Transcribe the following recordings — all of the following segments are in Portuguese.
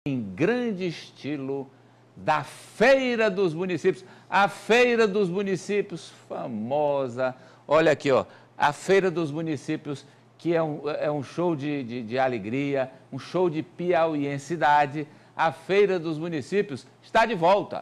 Em grande estilo da Feira dos Municípios. A Feira dos Municípios famosa. Olha aqui, ó, a Feira dos Municípios, que é um show de alegria, um show de piauiensidade. A Feira dos Municípios está de volta.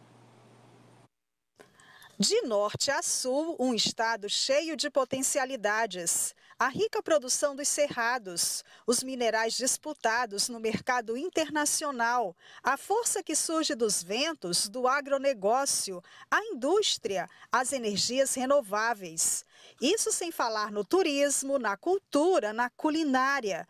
De norte a sul, um estado cheio de potencialidades. A rica produção dos cerrados, os minerais disputados no mercado internacional, a força que surge dos ventos, do agronegócio, a indústria, as energias renováveis. Isso sem falar no turismo, na cultura, na culinária.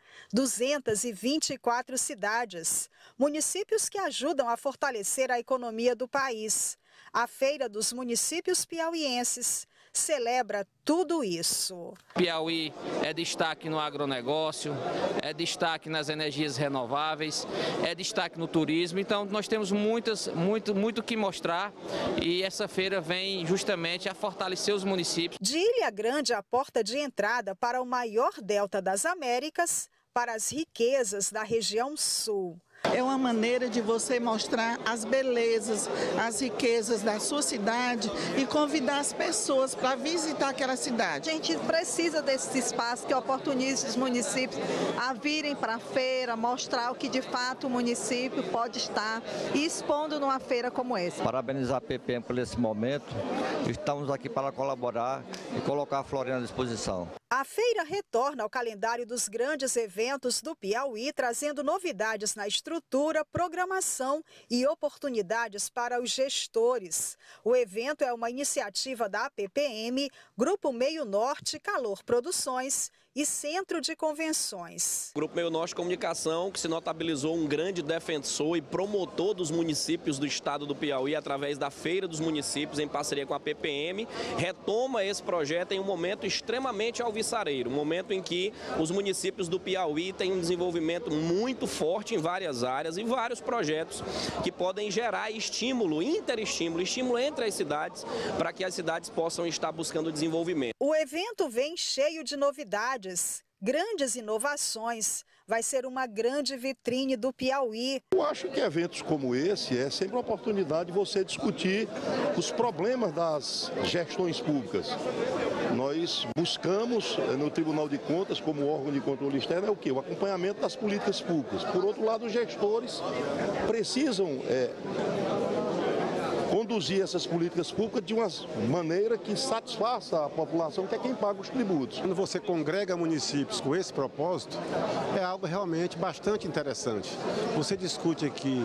224 cidades, municípios que ajudam a fortalecer a economia do país. A Feira dos Municípios Piauienses celebra tudo isso. Piauí é destaque no agronegócio, é destaque nas energias renováveis, é destaque no turismo. Então nós temos muito que mostrar e essa feira vem justamente a fortalecer os municípios. De Ilha Grande, a porta de entrada para o maior delta das Américas, para as riquezas da região sul. É uma maneira de você mostrar as belezas, as riquezas da sua cidade e convidar as pessoas para visitar aquela cidade. A gente precisa desse espaço que oportunize os municípios a virem para a feira, mostrar o que de fato o município pode estar expondo numa feira como essa. Parabenizar a PPM por esse momento. Estamos aqui para colaborar e colocar a Floriana à disposição. A feira retorna ao calendário dos grandes eventos do Piauí, trazendo novidades na estrutura, programação e oportunidades para os gestores. O evento é uma iniciativa da PPM, Grupo Meio Norte, Calor Produções e Centro de Convenções. O Grupo Meio Norte Comunicação, que se notabilizou um grande defensor e promotor dos municípios do estado do Piauí através da Feira dos Municípios, em parceria com a PPM, retoma esse projeto em um momento extremamente alvissareiro, um momento em que os municípios do Piauí têm um desenvolvimento muito forte em várias áreas e vários projetos que podem gerar estímulo entre as cidades, para que as cidades possam estar buscando desenvolvimento. O evento vem cheio de novidades, grandes inovações. Vai ser uma grande vitrine do Piauí. Eu acho que eventos como esse é sempre uma oportunidade de você discutir os problemas das gestões públicas. Nós buscamos no Tribunal de Contas, como órgão de controle externo, o quê? O acompanhamento das políticas públicas. Por outro lado, os gestores precisam conduzir essas políticas públicas de uma maneira que satisfaça a população, que é quem paga os tributos. Quando você congrega municípios com esse propósito, é algo realmente bastante interessante. Você discute aqui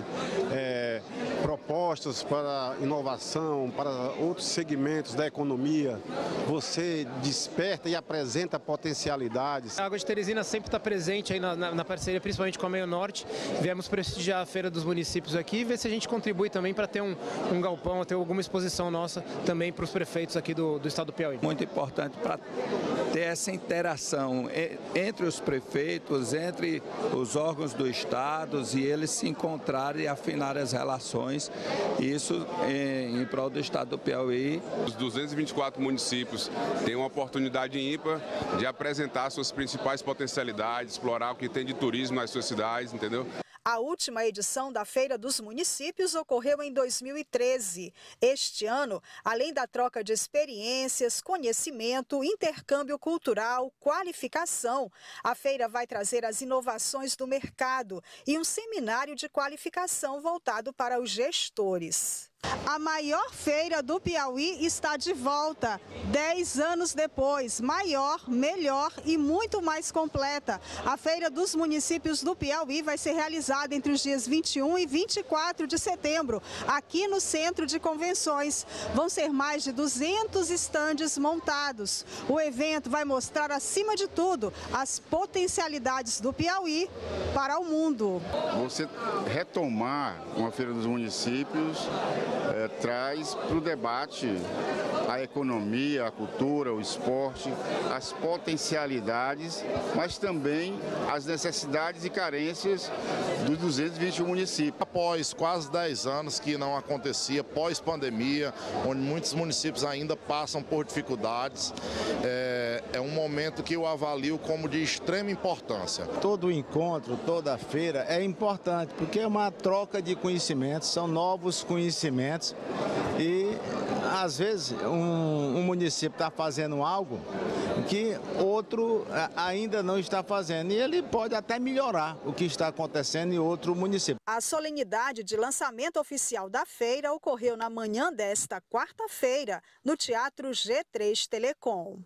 propostas para inovação, para outros segmentos da economia, você desperta e apresenta potencialidades. A Água de Teresina sempre está presente aí na parceria, principalmente com a Meio Norte. Viemos prestigiar a Feira dos Municípios aqui e ver se a gente contribui também para ter um galpão, ter alguma exposição nossa também para os prefeitos aqui do estado do Piauí. Muito importante para ter essa interação entre os prefeitos, entre os órgãos do estado e eles se encontrarem e afinar as relações, isso em prol do estado do Piauí. Os 224 municípios têm uma oportunidade ímpar de apresentar suas principais potencialidades, explorar o que tem de turismo nas suas cidades, entendeu? A última edição da Feira dos Municípios ocorreu em 2013. Este ano, além da troca de experiências, conhecimento, intercâmbio cultural, qualificação, a feira vai trazer as inovações do mercado e um seminário de qualificação voltado para os gestores. A maior feira do Piauí está de volta, 10 anos depois, maior, melhor e muito mais completa. A Feira dos Municípios do Piauí vai ser realizada entre os dias 21 e 24 de setembro, aqui no Centro de Convenções. Vão ser mais de 200 estandes montados. O evento vai mostrar, acima de tudo, as potencialidades do Piauí para o mundo. Você retomar uma Feira dos Municípios traz para o debate a economia, a cultura, o esporte, as potencialidades, mas também as necessidades e carências dos 221 municípios. Após quase 10 anos que não acontecia, pós-pandemia, onde muitos municípios ainda passam por dificuldades, é um momento que eu avalio como de extrema importância. Todo encontro, toda feira é importante, porque é uma troca de conhecimentos, são novos conhecimentos e, às vezes, um município está fazendo algo que outro ainda não está fazendo e ele pode até melhorar o que está acontecendo em outro município. A solenidade de lançamento oficial da feira ocorreu na manhã desta quarta-feira, no Teatro G3 Telecom.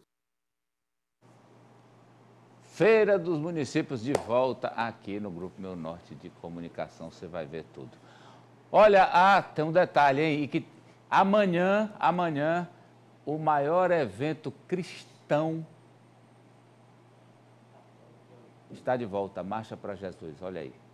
Feira dos Municípios de volta aqui no Grupo Meu Norte de Comunicação, você vai ver tudo. Olha, tem um detalhe, hein? E que amanhã, o maior evento cristão está de volta, Marcha para Jesus, olha aí.